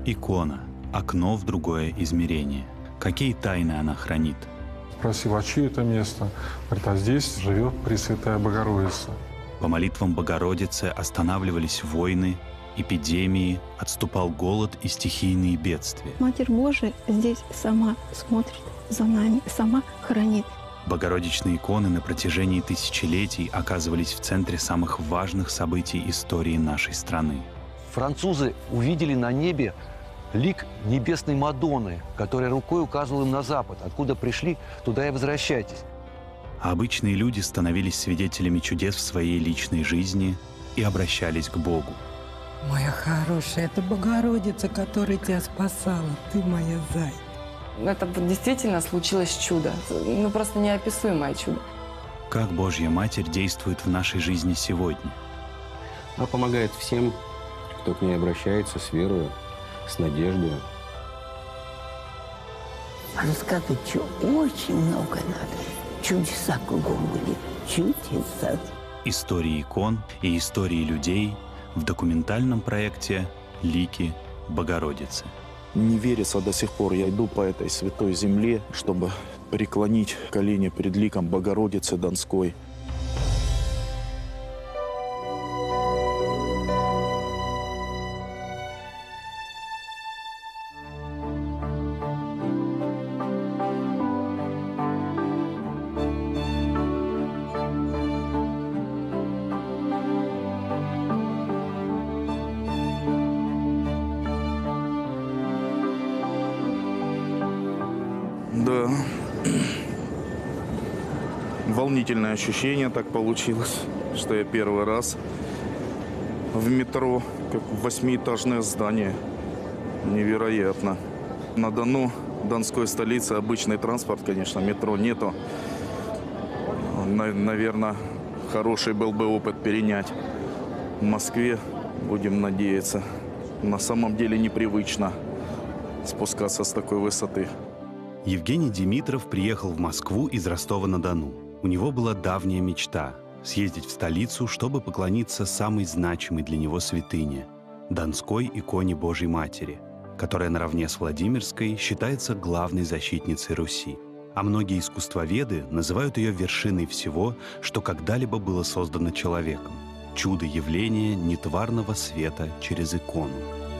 Икона – окно в другое измерение. Какие тайны она хранит? Спросил, а чье это место? Говорит, а здесь живет Пресвятая Богородица. По молитвам Богородицы останавливались войны, эпидемии, отступал голод и стихийные бедствия. Матерь Божия здесь сама смотрит за нами, сама хранит. Богородичные иконы на протяжении тысячелетий оказывались в центре самых важных событий истории нашей страны. Французы увидели на небе лик небесной Мадонны, которая рукой указывала им на запад. Откуда пришли, туда и возвращайтесь. А обычные люди становились свидетелями чудес в своей личной жизни и обращались к Богу. Моя хорошая, это Богородица, которая тебя спасала. Ты моя зайка. Это действительно случилось чудо. Ну, просто неописуемое чудо. Как Божья Матерь действует в нашей жизни сегодня? Она помогает всем, кто к ней обращается с верой, с надеждой. Рассказывать что очень много надо. Чудеса кругом были. Чудеса. Истории икон и истории людей в документальном проекте «Лики Богородицы». Не верится до сих пор. Я иду по этой святой земле, чтобы преклонить колени перед ликом Богородицы Донской. Да, волнительное ощущение так получилось, что я первый раз в метро, как в 8-этажное здание. Невероятно. На Дону, Донской столице, обычный транспорт, конечно, метро нету. Наверное, хороший был бы опыт перенять. В Москве, будем надеяться, на самом деле непривычно спускаться с такой высоты. Евгений Димитров приехал в Москву из Ростова-на-Дону. У него была давняя мечта – съездить в столицу, чтобы поклониться самой значимой для него святыне – Донской иконе Божьей Матери, которая наравне с Владимирской считается главной защитницей Руси. А многие искусствоведы называют ее вершиной всего, что когда-либо было создано человеком – чудо явления нетварного света через икону.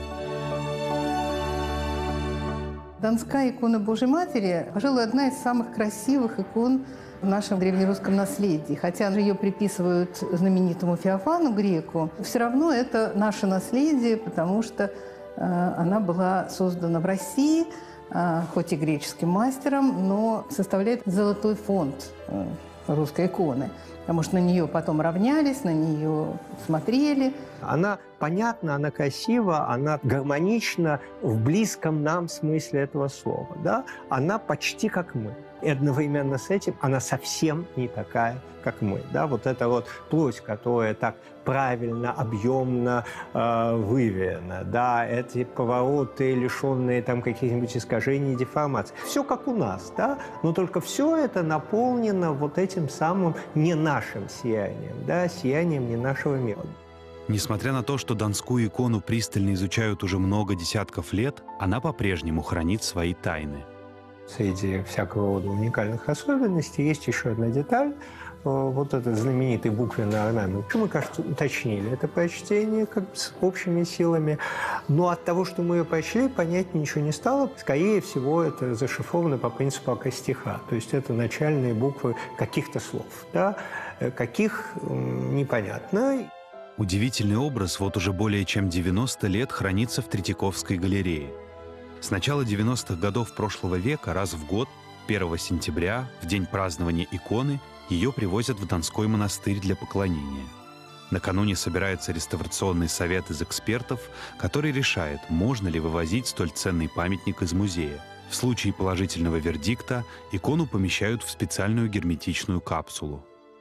Донская икона Божьей Матери, пожалуй, одна из самых красивых икон в нашем древнерусском наследии. Хотя ее приписывают знаменитому Феофану Греку, все равно это наше наследие, потому что она была создана в России, хоть и греческим мастером, но составляет золотой фонд русской иконы. Потому что на нее потом равнялись, на нее смотрели. Она понятна, она красива, она гармонична в близком нам смысле этого слова. Да? Она почти как мы. И одновременно с этим она совсем не такая, как мы. Да? Вот эта вот плоть, которая так правильно, объемно выверена, да? Эти повороты, лишенные там каких-нибудь искажений и деформаций. Все как у нас, да? Но только все это наполнено вот этим самым не нашим сиянием, да? Сиянием не нашего мира. Несмотря на то, что Донскую икону пристально изучают уже много десятков лет, она по-прежнему хранит свои тайны. Среди всякого рода уникальных особенностей есть еще одна деталь. Вот этот знаменитый буквенный орнамент. Мы, кажется, уточнили это прочтение как бы с общими силами. Но от того, что мы ее прочли, понять ничего не стало. Скорее всего, это зашифровано по принципу акростиха. То есть это начальные буквы каких-то слов. Да? Каких – непонятно. Удивительный образ вот уже более чем 90 лет хранится в Третьяковской галерее. С начала 90-х годов прошлого века раз в год, 1 сентября, в день празднования иконы, ее привозят в Донской монастырь для поклонения. Накануне собирается реставрационный совет из экспертов, который решает, можно ли вывозить столь ценный памятник из музея. В случае положительного вердикта икону помещают в специальную герметичную капсулу.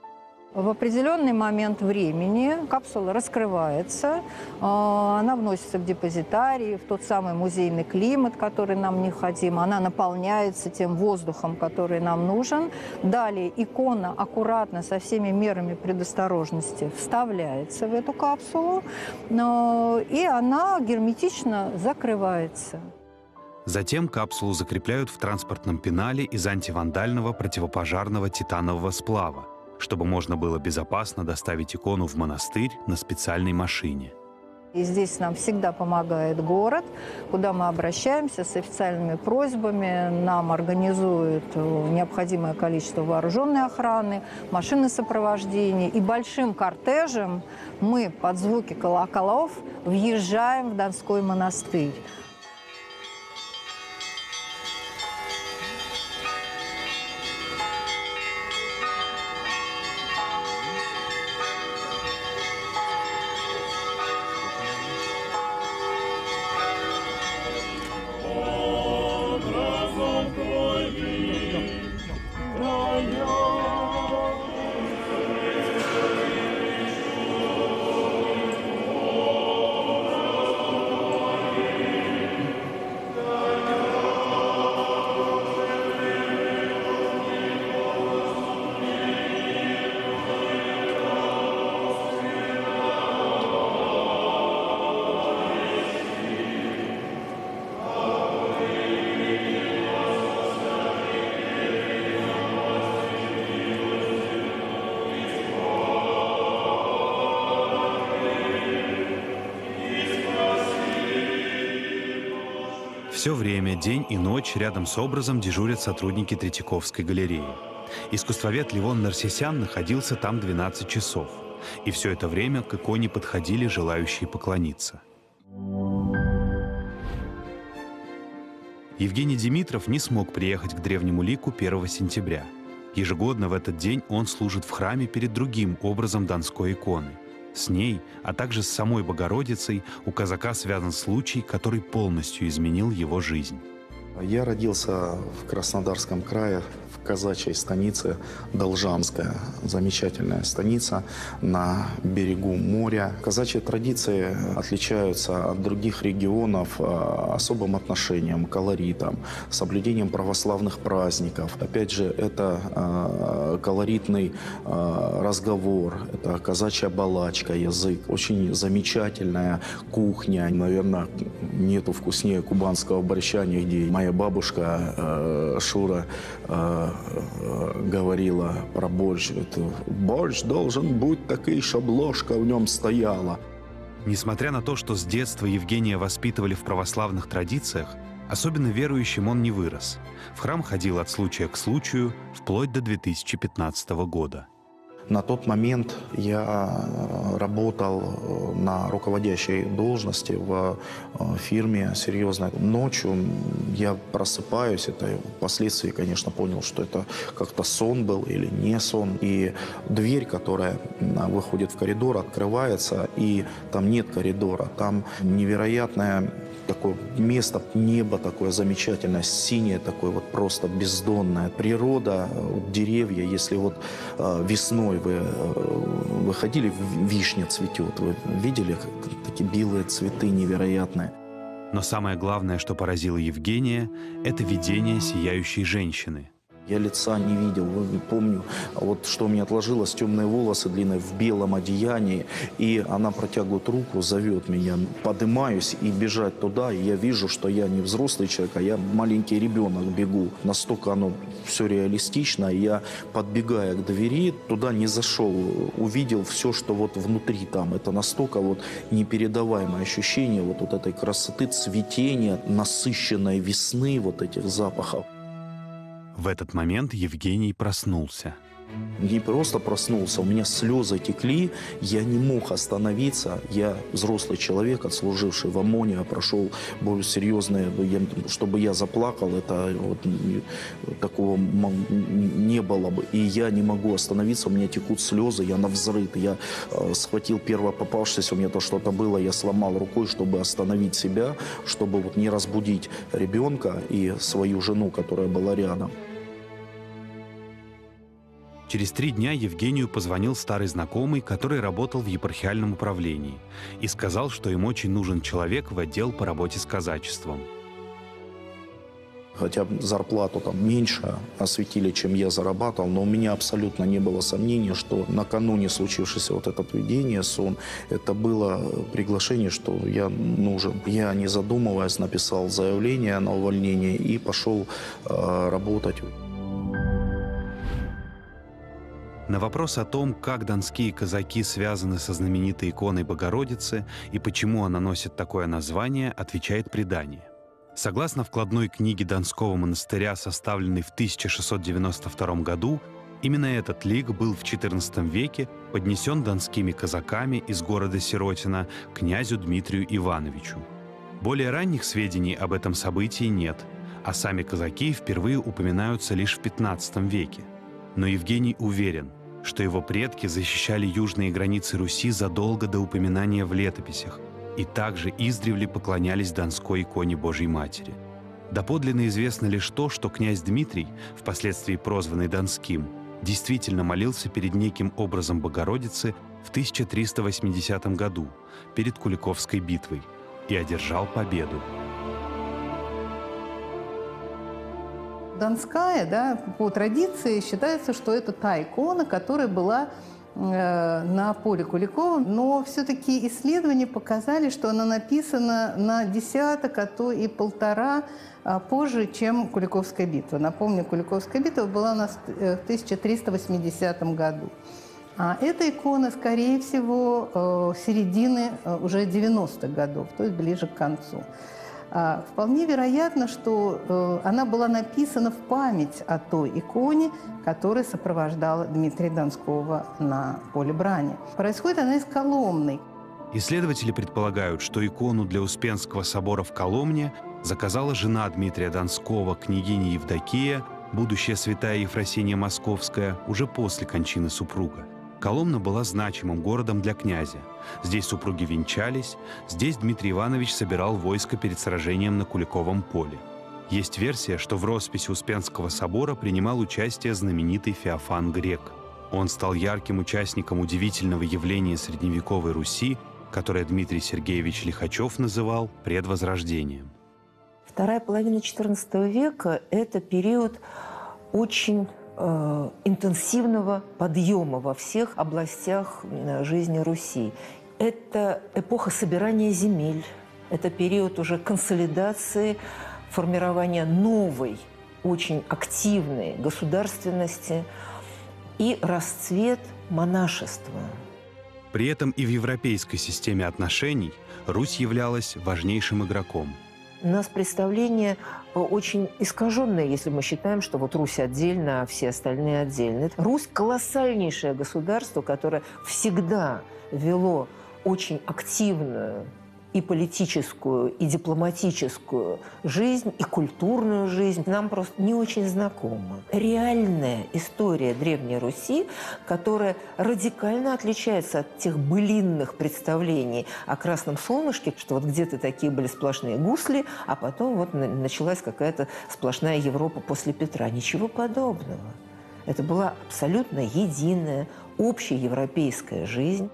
В определенный момент времени капсула раскрывается, она вносится в депозитарий, в тот самый музейный климат, который нам необходим, она наполняется тем воздухом, который нам нужен. Далее икона аккуратно со всеми мерами предосторожности вставляется в эту капсулу, и она герметично закрывается. Затем капсулу закрепляют в транспортном пенале из антивандального противопожарного титанового сплава, чтобы можно было безопасно доставить икону в монастырь на специальной машине. И здесь нам всегда помогает город, куда мы обращаемся с официальными просьбами. Нам организуют необходимое количество вооруженной охраны, машины сопровождения. И большим кортежем мы под звуки колоколов въезжаем в Донской монастырь. Все время, день и ночь, рядом с образом дежурят сотрудники Третьяковской галереи. Искусствовед Левон Нарсисян находился там 12 часов. И все это время к иконе подходили желающие поклониться. Евгений Димитров не смог приехать к древнему лику 1 сентября. Ежегодно в этот день он служит в храме перед другим образом Донской иконы. С ней, а также с самой Богородицей, у казака связан случай, который полностью изменил его жизнь. Я родился в Краснодарском крае, в казачьей станице Должанская. Замечательная станица на берегу моря. Казачьи традиции отличаются от других регионов особым отношением, колоритом, соблюдением православных праздников. Опять же, это колоритный разговор, это казачья балачка, язык. Очень замечательная кухня. Наверное, нету вкуснее кубанского борща нигде. Моя бабушка Шура говорила про борщ. Борщ должен быть такой, чтобы ложка в нем стояла. Несмотря на то, что с детства Евгения воспитывали в православных традициях, особенно верующим он не вырос. В храм ходил от случая к случаю, вплоть до 2015 года. На тот момент я работал на руководящей должности в фирме серьезной. Ночью я просыпаюсь, это впоследствии, конечно, понял, что это как-то сон был или не сон. И дверь, которая выходит в коридор, открывается, и там нет коридора. Там невероятное такое место, небо такое замечательное, синее такое, вот просто бездонное. Природа, деревья, если вот весной вы выходили, вишня цветет, вы видели такие белые цветы невероятные. Но самое главное, что поразило Евгения, это видение сияющей женщины. Я лица не видел, помню, вот что у меня отложилось, темные волосы длинные в белом одеянии, и она протягивает руку, зовет меня, поднимаюсь и бежать туда, и я вижу, что я не взрослый человек, а я маленький ребенок бегу. Настолько оно все реалистично, я, подбегая к двери, туда не зашел, увидел все, что вот внутри там. Это настолько вот непередаваемое ощущение вот этой красоты, цветения, насыщенной весны, вот этих запахов. В этот момент Евгений проснулся. Не просто проснулся, у меня слезы текли, я не мог остановиться. Я взрослый человек, отслуживший в ОМОНе, прошел более серьезные, чтобы я заплакал, это вот, такого не было бы. И я не могу остановиться, у меня текут слезы, я навзрыд. Я схватил первое попавшееся, у меня то что-то было, я сломал рукой, чтобы остановить себя, чтобы вот не разбудить ребенка и свою жену, которая была рядом. Через 3 дня Евгению позвонил старый знакомый, который работал в епархиальном управлении, и сказал, что им очень нужен человек в отдел по работе с казачеством. Хотя зарплату там меньше осветили, чем я зарабатывал, но у меня абсолютно не было сомнений, что накануне случившееся вот это видение, сон, это было приглашение, что я нужен. Я, не задумываясь, написал заявление на увольнение и пошел работать. На вопрос о том, как донские казаки связаны со знаменитой иконой Богородицы и почему она носит такое название, отвечает предание. Согласно вкладной книге Донского монастыря, составленной в 1692 году, именно этот лик был в XIV веке поднесен донскими казаками из города Сиротина князю Дмитрию Ивановичу. Более ранних сведений об этом событии нет, а сами казаки впервые упоминаются лишь в XV веке. Но Евгений уверен, что его предки защищали южные границы Руси задолго до упоминания в летописях и также издревле поклонялись Донской иконе Божьей Матери. Доподлинно известно лишь то, что князь Дмитрий, впоследствии прозванный Донским, действительно молился перед неким образом Богородицы в 1380 году, перед Куликовской битвой, и одержал победу. Донская, да, по традиции считается, что это та икона, которая была на поле Куликова, но все-таки исследования показали, что она написана на десяток, а то и 1,5 позже, чем Куликовская битва. Напомню, Куликовская битва была у нас в 1380 году. А эта икона, скорее всего, середины уже 90-х годов, то есть ближе к концу. Вполне вероятно, что она была написана в память о той иконе, которая сопровождала Дмитрия Донского на поле брани. Происходит она из Коломны. Исследователи предполагают, что икону для Успенского собора в Коломне заказала жена Дмитрия Донского, княгиня Евдокия, будущая святая Ефросиния Московская, уже после кончины супруга. Коломна была значимым городом для князя. Здесь супруги венчались, здесь Дмитрий Иванович собирал войско перед сражением на Куликовом поле. Есть версия, что в росписи Успенского собора принимал участие знаменитый Феофан Грек. Он стал ярким участником удивительного явления средневековой Руси, которое Дмитрий Сергеевич Лихачев называл предвозрождением. Вторая половина XIV века – это период очень интенсивного подъема во всех областях жизни Руси. Это эпоха собирания земель, это период уже консолидации, формирования новой, очень активной государственности и расцвет монашества. При этом и в европейской системе отношений Русь являлась важнейшим игроком. У нас представление очень искаженное, если мы считаем, что вот Русь отдельно, а все остальные отдельно. Русь – колоссальнейшее государство, которое всегда вело очень активную и политическую, и дипломатическую жизнь, и культурную жизнь. Нам просто не очень знакома. Реальная история Древней Руси, которая радикально отличается от тех былинных представлений о красном солнышке, что вот где-то такие были сплошные гусли, а потом вот началась какая-то сплошная Европа после Петра. Ничего подобного. Это была абсолютно единая, общеевропейская жизнь.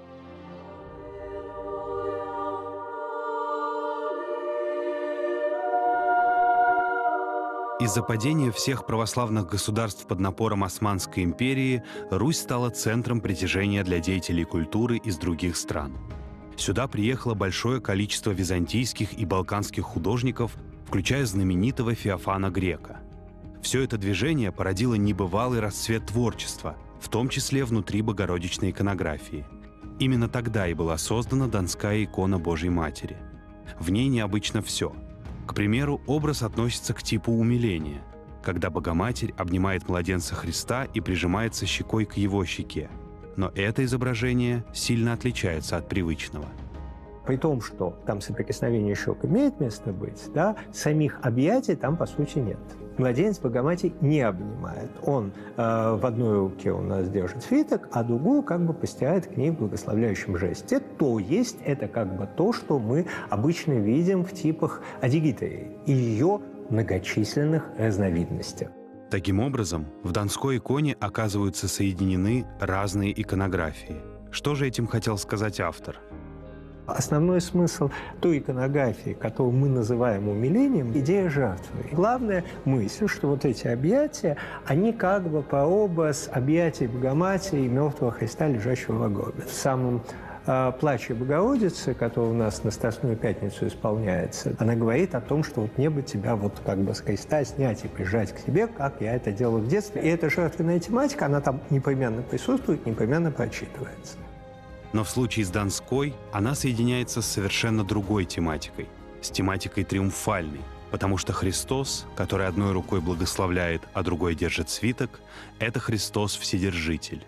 Из-за падения всех православных государств под напором Османской империи Русь стала центром притяжения для деятелей культуры из других стран. Сюда приехало большое количество византийских и балканских художников, включая знаменитого Феофана Грека. Все это движение породило небывалый расцвет творчества, в том числе внутри богородичной иконографии. Именно тогда и была создана Донская икона Божьей Матери. В ней необычно все. К примеру, образ относится к типу умиления, когда Богоматерь обнимает младенца Христа и прижимается щекой к его щеке. Но это изображение сильно отличается от привычного. При том, что там соприкосновение щек имеет место быть, да, самих объятий там, по сути, нет. Младенец Богоматерь не обнимает. Он в одной руке у нас держит свиток, а другую как бы постирает к ней в благословляющем жесте. То есть это как бы то, что мы обычно видим в типах адигитории и ее многочисленных разновидностях. Таким образом, в донской иконе оказываются соединены разные иконографии. Что же этим хотел сказать автор? Основной смысл той иконографии, которую мы называем умилением, идея жертвы. Главная мысль, что вот эти объятия, они как бы прообраз объятий Богоматери и мертвого Христа, лежащего в гробе. В самом плаче Богородицы, который у нас на Страстную Пятницу исполняется, она говорит о том, что вот мне бы тебя вот как бы с креста снять и прижать к себе, как я это делал в детстве. И эта жертвенная тематика, она там непременно присутствует, непременно прочитывается. Но в случае с Донской она соединяется с совершенно другой тематикой, с тематикой триумфальной, потому что Христос, который одной рукой благословляет, а другой держит свиток, это Христос Вседержитель.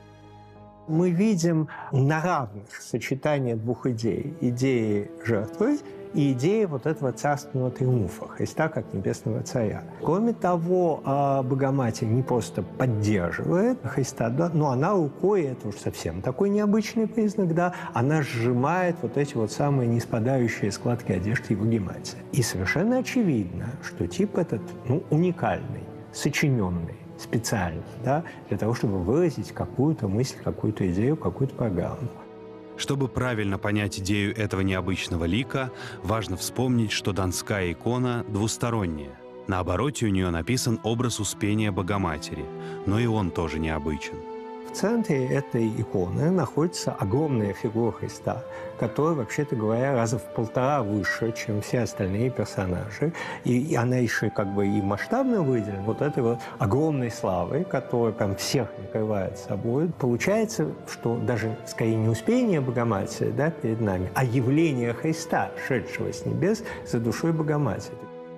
Мы видим на равных сочетание двух идей. Идеи жертвы и идеи вот этого царственного триумфа Христа как небесного царя. Кроме того, Богоматерь не просто поддерживает Христа, да, но она рукой, это уж совсем такой необычный признак, да, она сжимает вот эти вот самые неспадающие складки одежды Его Гематии. И совершенно очевидно, что тип этот уникальный, сочиненный, специально, да, для того, чтобы выразить какую-то мысль, какую-то идею, какую-то программу. Чтобы правильно понять идею этого необычного лика, важно вспомнить, что донская икона двусторонняя. На обороте у нее написан образ Успения Богоматери, но и он тоже необычен. В центре этой иконы находится огромная фигура Христа, которая, вообще-то говоря, раза в 1,5 выше, чем все остальные персонажи. И она еще как бы и масштабно выделена вот этой вот огромной славой, которая прям всех накрывает собой. Получается, что даже скорее не Успение Богоматери, да, перед нами, а явление Христа, шедшего с небес за душой Богоматери.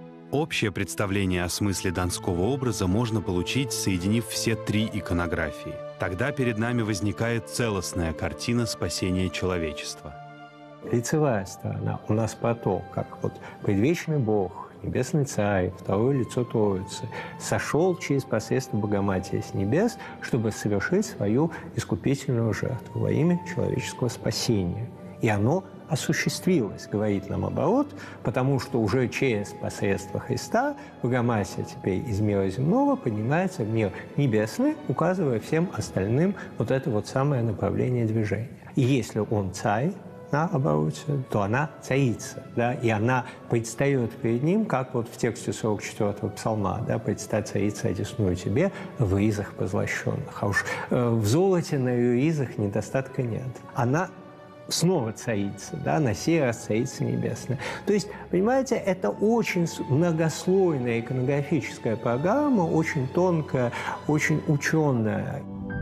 Общее представление о смысле донского образа можно получить, соединив все 3 иконографии. Тогда перед нами возникает целостная картина спасения человечества. Лицевая сторона у нас про то, как вот предвечный Бог, Небесный Царь, второе лицо Троицы, сошел через посредство Богоматери с небес, чтобы совершить свою искупительную жертву во имя человеческого спасения. И оно осуществилось, говорит нам оборот, потому что уже через посредство Христа Богоматерь теперь из мира земного поднимается в мир небесный, указывая всем остальным вот это вот самое направление движения. И если он царь на обороте, то она царица, да, и она предстает перед ним, как вот в тексте 44-го псалма, да, «Предстать царица одесную тебе в ризах позлощенных». А уж в золоте на ее ризах недостатка нет. Она снова царица, да, на сей раз царица небесная. То есть, понимаете, это очень многослойная иконографическая программа, очень тонкая, очень ученая.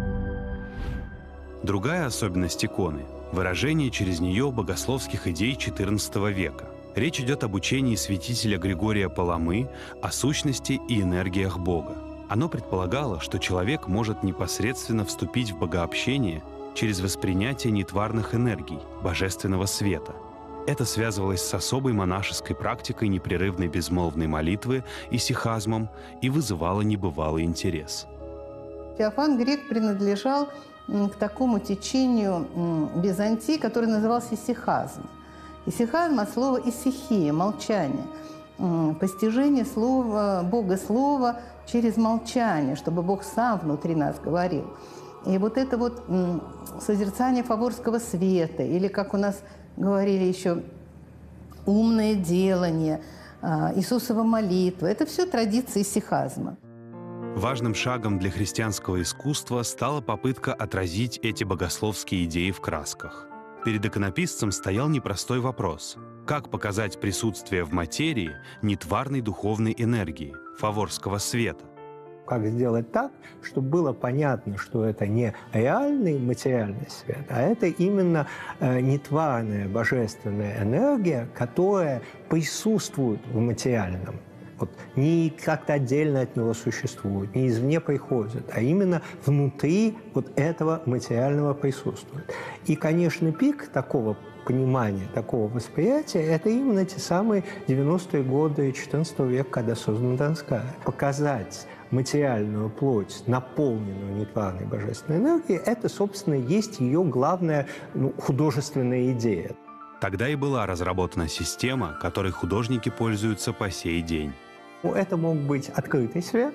Другая особенность иконы – выражение через нее богословских идей XIV века. Речь идет об учении святителя Григория Паламы о сущности и энергиях Бога. Оно предполагало, что человек может непосредственно вступить в богообщение через воспринятие нетварных энергий, божественного света. Это связывалось с особой монашеской практикой непрерывной безмолвной молитвы и сихазмом и вызывало небывалый интерес. Феофан Грек принадлежал к такому течению Византии, который назывался исихазм. Исихазм от слова «исихия» – молчание. Постижение слова, Бога слова через молчание, чтобы Бог сам внутри нас говорил. И вот это вот созерцание фаворского света, или, как у нас говорили еще, умное делание, Иисусова молитва – это все традиции исихазма. Важным шагом для христианского искусства стала попытка отразить эти богословские идеи в красках. Перед иконописцем стоял непростой вопрос – как показать присутствие в материи нетварной духовной энергии, фаворского света? Как сделать так, чтобы было понятно, что это не реальный материальный свет, а это именно нетварная божественная энергия, которая присутствует в материальном. Вот, не как-то отдельно от него существует, не извне приходит, а именно внутри вот этого материального присутствует. И, конечно, пик такого понимания, такого восприятия – это именно те самые 90-е годы XIV века, когда создана Донская. Показать материальную плоть, наполненную нетварной божественной энергией, это, собственно, есть ее главная художественная идея. Тогда и была разработана система, которой художники пользуются по сей день. Это мог быть открытый свет,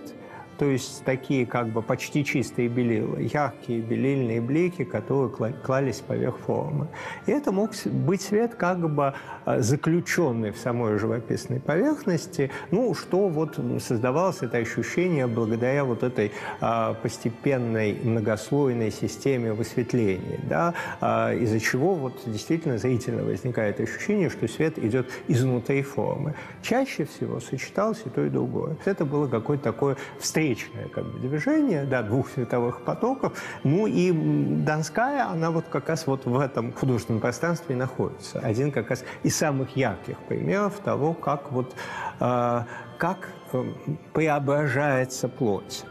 то есть такие как бы почти чистые белила, яркие белильные блики, которые клались поверх формы. И это мог быть свет как бы заключенный в самой живописной поверхности, ну, что вот создавалось это ощущение благодаря вот этой постепенной многослойной системе высветления, да, из-за чего вот действительно зрительно возникает ощущение, что свет идет изнутри формы. Чаще всего сочеталось и то, и другое. Это было какое-то такое встречное как бы движение, да, двух световых потоков. Ну и Донская, она вот как раз вот в этом художественном пространстве и находится. Один как раз из самых ярких примеров того, как вот как преображается плоть.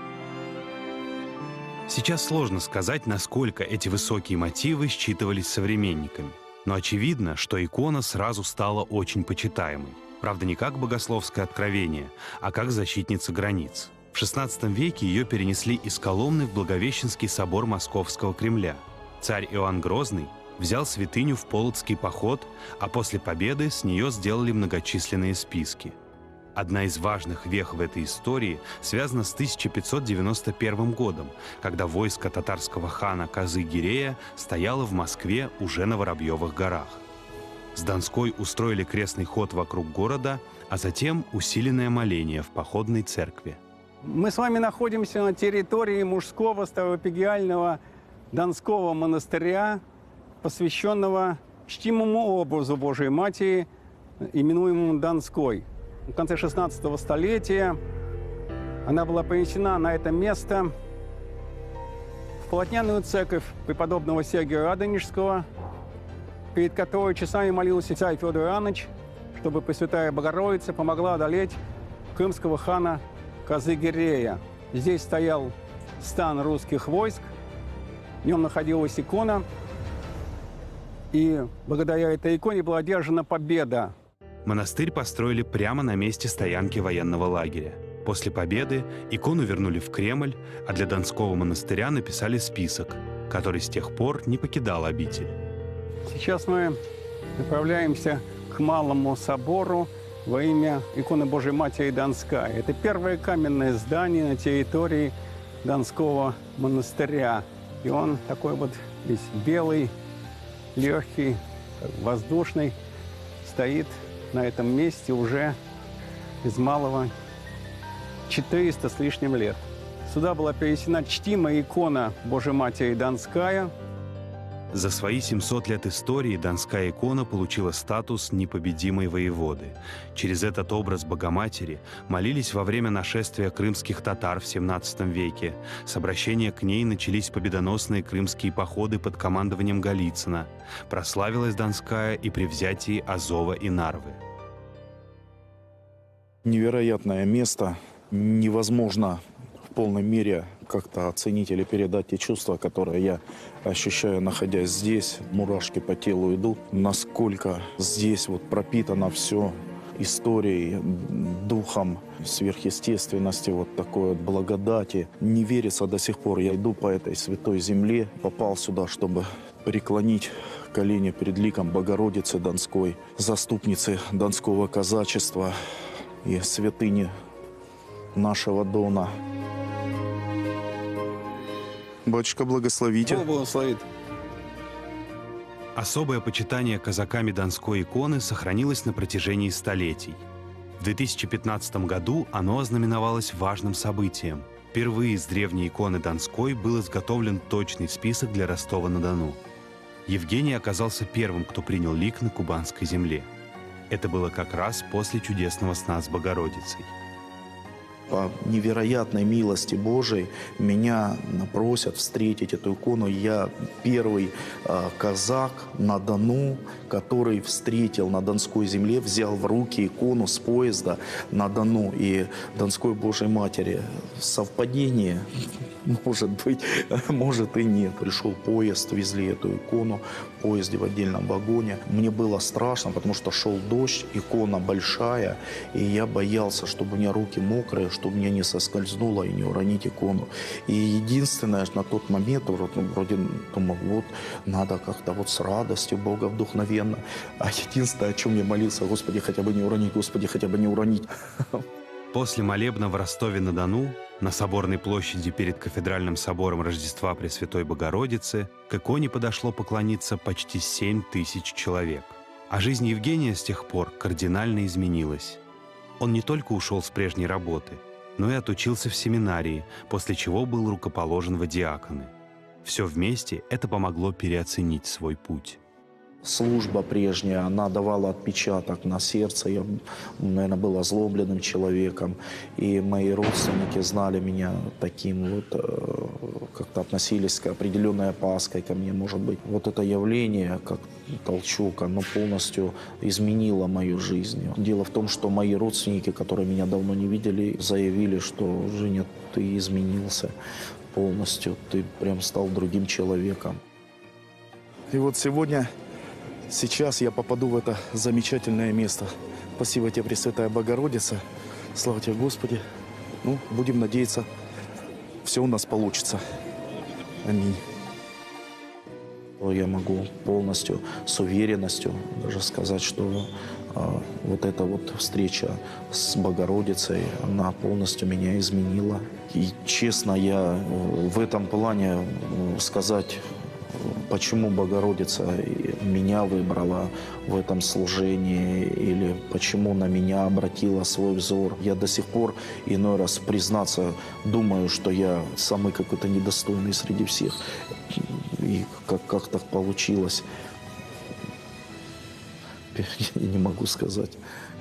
Сейчас сложно сказать, насколько эти высокие мотивы считывались современниками. Но очевидно, что икона сразу стала очень почитаемой. Правда, не как богословское откровение, а как защитница границ. В XVI веке ее перенесли из Коломны в Благовещенский собор Московского Кремля. Царь Иоанн Грозный взял святыню в Полоцкий поход, а после победы с нее сделали многочисленные списки. Одна из важных вех в этой истории связана с 1591 годом, когда войско татарского хана Казы-Гирея стояло в Москве уже на Воробьевых горах. С Донской устроили крестный ход вокруг города, а затем усиленное моление в походной церкви. Мы с вами находимся на территории мужского ставропигиального Донского монастыря, посвященного чтимому образу Божией Матери, именуемому Донской. В конце 16 столетия она была принесена на это место в полотняную церковь преподобного Сергия Радонежского, перед которой часами молился царь Федор Иванович, чтобы Пресвятая Богородица помогла одолеть крымского хана Казы-Гирея. Здесь стоял стан русских войск, в нем находилась икона, и благодаря этой иконе была одержана победа. Монастырь построили прямо на месте стоянки военного лагеря. После победы икону вернули в Кремль, а для Донского монастыря написали список, который с тех пор не покидал обитель. Сейчас мы направляемся к Малому собору во имя иконы Божией Матери Донская. Это первое каменное здание на территории Донского монастыря. И он такой вот весь белый, легкий, воздушный, стоит на этом месте уже без малого 400 с лишним лет. Сюда была перенесена чтимая икона Божией Матери Донская. За свои 700 лет истории Донская икона получила статус непобедимой воеводы. Через этот образ Богоматери молились во время нашествия крымских татар в XVII веке. С обращения к ней начались победоносные крымские походы под командованием Голицына. Прославилась Донская и при взятии Азова и Нарвы. Невероятное место. Невозможно в полной мере как-то оценить или передать те чувства, которые я ощущаю, находясь здесь. Мурашки по телу идут. Насколько здесь вот пропитано все историей, духом сверхъестественности, вот такой вот благодати. Не верится до сих пор. Я иду по этой святой земле, попал сюда, чтобы преклонить колени перед ликом Богородицы Донской, заступницы Донского казачества и святыни нашего Дона. Батюшка, благословите. Бог благословит. Особое почитание казаками Донской иконы сохранилось на протяжении столетий. В 2015 году оно ознаменовалось важным событием. Впервые из древней иконы Донской был изготовлен точный список для Ростова-на-Дону. Евгений оказался первым, кто принял лик на кубанской земле. Это было как раз после чудесного сна с Богородицей. По невероятной милости Божией меня просят встретить эту икону. Я первый казак на Дону, который встретил на Донской земле, взял в руки икону с поезда на Дону и Донской Божией Матери. Совпадение? Может быть, может и нет. Пришел поезд, везли эту икону в поезде в отдельном вагоне. Мне было страшно, потому что шел дождь, икона большая, и я боялся, чтобы у меня руки мокрые, чтобы мне не соскользнуло и не уронить икону. И единственное, на тот момент, вроде думал, вот, надо как-то вот с радостью, Бога вдохновенно. А единственное, о чем я молился, Господи, хотя бы не уронить, Господи, хотя бы не уронить. После молебна в Ростове-на-Дону На Соборной площади перед кафедральным собором Рождества Пресвятой Богородицы к иконе подошло поклониться почти 7000 человек. А жизнь Евгения с тех пор кардинально изменилась. Он не только ушел с прежней работы, но и отучился в семинарии, после чего был рукоположен в диаконы. Все вместе это помогло переоценить свой путь. Служба прежняя, она давала отпечаток на сердце. Я, наверное, был озлобленным человеком. И мои родственники знали меня таким вот, как-то относились к определенной опаской ко мне, может быть. Вот это явление, как толчок, оно полностью изменило мою жизнь. Дело в том, что мои родственники, которые меня давно не видели, заявили, что «Женя, ты изменился полностью, ты прям стал другим человеком». И вот сегодня... Сейчас я попаду в это замечательное место. Спасибо тебе, Пресвятая Богородица. Слава тебе, Господи. Ну, будем надеяться, все у нас получится. Аминь. Я могу полностью, с уверенностью даже сказать, что вот эта вот встреча с Богородицей, она полностью меня изменила. И честно, я в этом плане сказать... Почему Богородица меня выбрала в этом служении или почему на меня обратила свой взор. Я до сих пор иной раз, признаться, думаю, что я самый какой-то недостойный среди всех. И как так получилось, я не могу сказать.